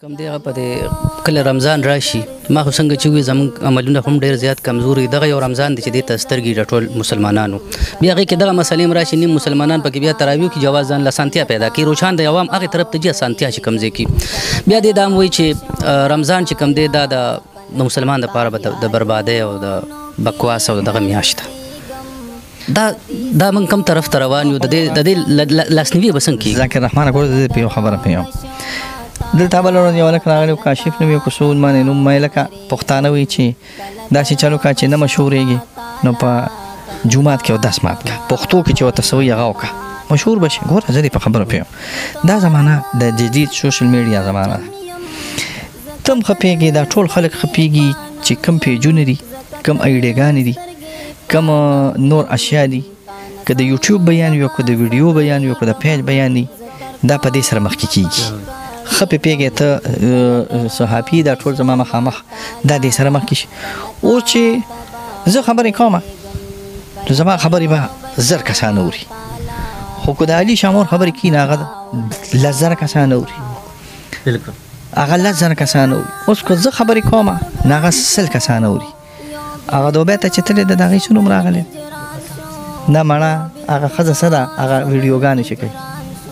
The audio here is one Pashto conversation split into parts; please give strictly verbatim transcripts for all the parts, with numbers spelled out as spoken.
کم دی هغه په دې کله رمضان راشي ما خو څنګه چې وي زموږ عملونه هم ډېر زیات کمزوري دغه یو رمضان دی چې دې ته سترګې د ټول مسلمانانو بیا هغې کې دغه مسلې هم راشي نیم مسلمانان پکې بیا تراویحو کې جواز ځان له اسانتیا پیدا کوي روچان د عوام هغې طرف ته ځي اسانتیا چې کوم ځای کې بیا دې دا هم وایي چې رمضان چې کوم دی دا د مسلمان دپاره به د بربادۍ او د بکواس او دغه میاشت ده دا دا موږ کوم طرف ته روان یو د دې لاسنیوي به څنګه کېږي ذاکر رحمان ګوره د دې په یو خبره پوهېږم دلته بله ورځ یو هلک راغلی و کاشف نوم یې کوڅو باندې نوم ما یې لکه پښتانه وایي چې داسې چلو کا چې نه مشهورېږي نو په جومات کې اودس مات کا پښتو کې چې ورته څه وایي هغه وکړه مشهور به شي ګوره زه دې په خبره پوهېږم دا زمانه د جدید سوشل میډیا زمانه ده ته هم خپېږي دا ټول خلک خپېږي چې کوم پیجونه دي کوم ایډیګانې دي کوم نور اشیا دي که د یوټیوب بیان وي که د ویډیو بیان وي که د پیج بیان وي دا په دې سره مخکې کېږي ښه پې پېږې ته صحافي دا ټول زما مخامخ دا دې سره مخکې شي اوس چې زه خبرې کومه نو زما خبرې به زر کسان اوري خو که د علي شامور خبرې کښي نو هغه لس زره کسان اوري هغه لس زره کسان اوري اوس که زه خبرې کومه نو هغه سل کسان اوري هغه دوبۍ ته چې تللی ده د هغې څه نوم راغلی دا مڼه هغه ښځه څه ده هغه ویډیوګانې چې کوي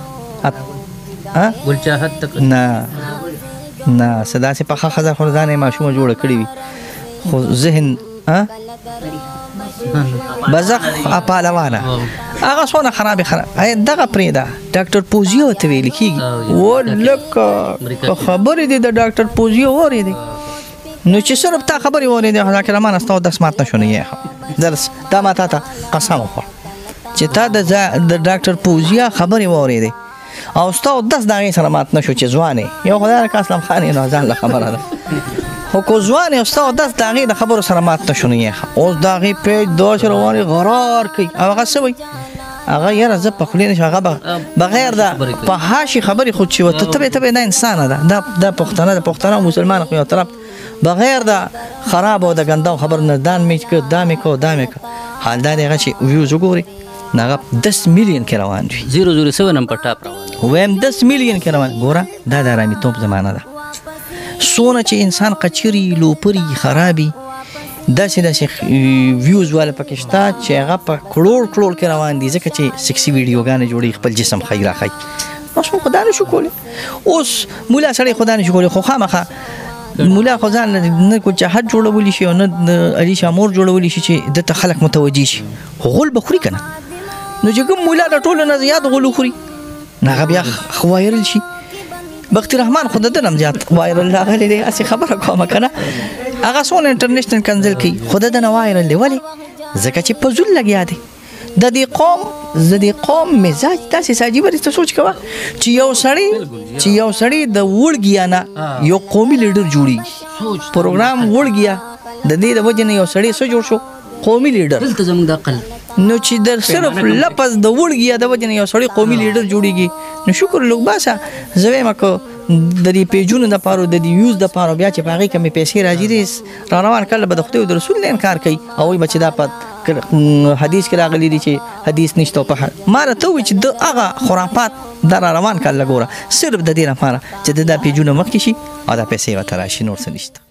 ګلچاحت تک نه نه څه داسې پخه ښځه خو ځان یې ماشومه جوړه کړې وي خو ذهن بزخ پهلوانه هغه څونه خرابې خراب دغه پرېږده ډاکټر پوزیو ورته ویل کېږي و لکه که خبرې دي د ډاکټر پوزیو اورېدې نو چې صرف تا خبرې اورېدې ذاکر رحمان ستا اودس مات نه شو نه یې درس دا ما تا ته قسم وخوړه چې تا د ډاکټر پوزیا خبرې واورېدې او ستا اودس د هغې سره مات نه شو چې ځوان یې یو خدای لکه اسلم خان یې نو ځان له خبره ده خو که ځوان یې او ستا اودس د هغې د خبرو سره مات نه شو نو یې اوس د هغې پیج داسې روان غرار کوي او هغه څه وایي هغه یاره زه په خولې نه شم هغه بغیر د په هاشي خبرې خو چې ورته تبې تبې دا انسانه ده دا دا پښتانه د پښتانه او مسلمان خو یو طرف بغیر د خراب او د ګنداو خبر نه دان مې کړ دا مې کو دا مې کو حال دا دی هغه چې ویوز وګوري نو هغه دس میلیون کې روان وي زیرو زیرو سوی نم په ټاپ روان ویم دس میلیون کې روان ګوره دا د رامیتوب زمانه ده څونه چې انسان قچري لوپري خرابي داسې داسې ویوز والا پکې شته چې هغه په کروړ کروړ کې روان دي ځکه چې سکسي ویډیوګانې جوړوي خپل جسم ښایي راښایي اوس موږ خدا نه شو کولی اوس مولا سړی خدا نه شو کولی خو خامخا مولا خو ځان نه کو جهاد جوړولی شي او نه علي شامور جوړولی شي چې دته خلک متوجي شي خو غول به خوري که نه نو چې کوم مولا د ټولو نه زیات غول وخوري نو هغه بیا وایرل شي بختي رحمان خو د ده نه هم زیات وایرل راغلی دی هسې خبره کومه که نه هغه څونه انټرنیشنل کنزل کوي خو د ده نه وایرل دی ولې ځکه چې په زول لګیا دی د دې قوم د دې قوم مزاج داسې عجیبه دی ته سوچ کوه چې یو سړی چې یو سړی د وړګیا نه یو قومي لیډر جوړېږي پروګرام وړګیا د دې د وجې نه یو سړی څه جوړ شو قومي لیډر دلته زموږ د عقل نو چې د صرف لفظ د وړګیا د وجې نه یو سړی قومي لیډر جوړېږي نو شکر لږ باسه زه وایم که د دې پیجونو دپاره د دې ویوز دپاره بیا چې په هغې کمې پیسې راځي دی را روان کله به د خدای او د رسول نه انکار کوي او وایي به چې دا په حدیث کې راغلی دي چې حدیث نشته په ما راته ووایي چې د هغه خرافات دا را روان کړه ګوره صرف د دې لپاره چې د دا پیجونه مخکې شي او دا پیسې ورته راشي نور څه نشته